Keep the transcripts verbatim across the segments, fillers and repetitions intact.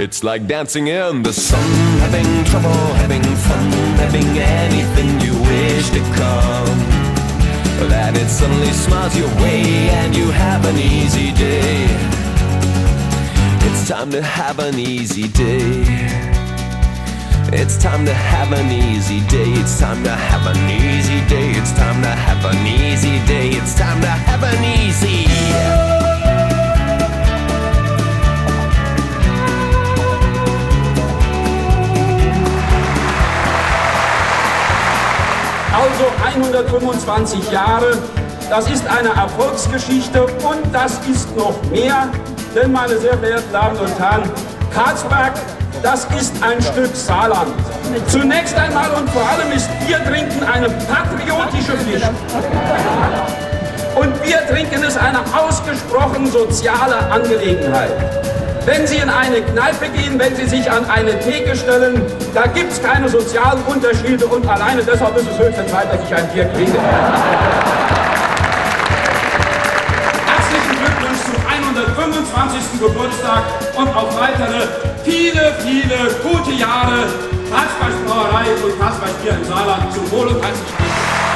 It's like dancing in the sun, having trouble, having fun, having anything you wish to come. That it suddenly smiles your way and you have an easy day. It's time to have an easy day. It's time to have an easy day. It's time to have an easy day. It's time to have an easy day. It's time to have an easy. Also hundertfünfundzwanzig Jahre, das ist eine Erfolgsgeschichte und das ist noch mehr, denn meine sehr verehrten Damen und Herren, Karlsberg, das ist ein Stück Saarland. Zunächst einmal und vor allem ist Bier trinken eine patriotische Pflicht. Und Bier trinken ist eine ausgesprochen soziale Angelegenheit. Wenn Sie in eine Kneipe gehen, wenn Sie sich an eine Theke stellen, da gibt es keine sozialen Unterschiede und alleine deshalb ist es höchste Zeit, dass ich ein Bier kriege. Herzlichen Glückwunsch zum hundertfünfundzwanzigsten Geburtstag und auf weitere viele, viele gute Jahre Karlsbergs Brauerei und Karlsbergs Bier im Saarland. Zum Wohl und herzlichen Glückwunsch.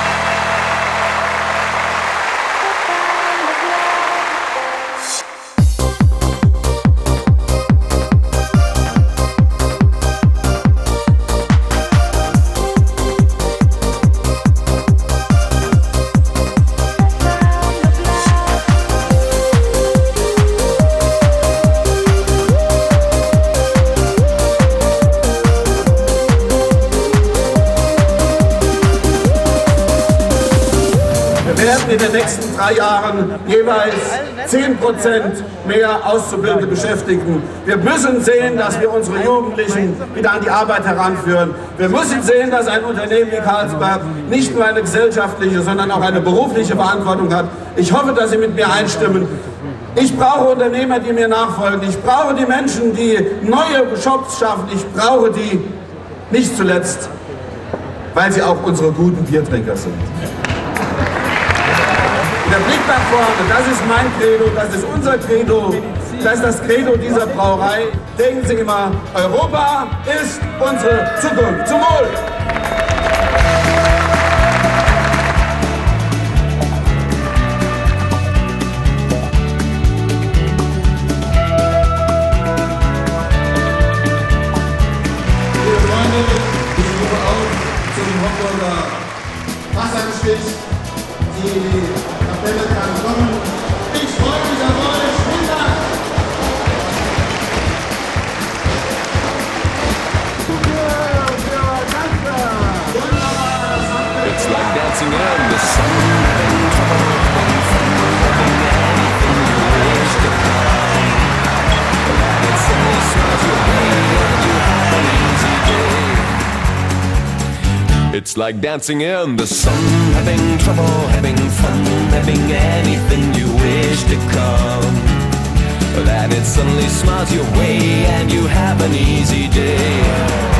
Wir werden in den nächsten drei Jahren jeweils zehn Prozent mehr Auszubildende beschäftigen. Wir müssen sehen, dass wir unsere Jugendlichen wieder an die Arbeit heranführen. Wir müssen sehen, dass ein Unternehmen wie Carlsberg nicht nur eine gesellschaftliche, sondern auch eine berufliche Verantwortung hat. Ich hoffe, dass Sie mit mir einstimmen. Ich brauche Unternehmer, die mir nachfolgen. Ich brauche die Menschen, die neue Jobs schaffen. Ich brauche die nicht zuletzt, weil sie auch unsere guten Biertrinker sind. Der Blick nach vorne, das ist mein Credo, das ist unser Credo, das ist das Credo dieser Brauerei. Denken Sie immer, Europa ist unsere Zukunft. Zum Wohl! Liebe Freunde, ich rufe auf zum Hamburger Wassergestich. Die Kapelle kann kommen. Ich freue mich auf euch. Vielen Dank. It's like dancing in the sun, having trouble, having fun, having anything you wish to come. That it suddenly smiles your way and you have an easy day. It's like dancing in the sun, having trouble, having fun, having anything you wish to come. That it suddenly smiles your way and you have an easy day.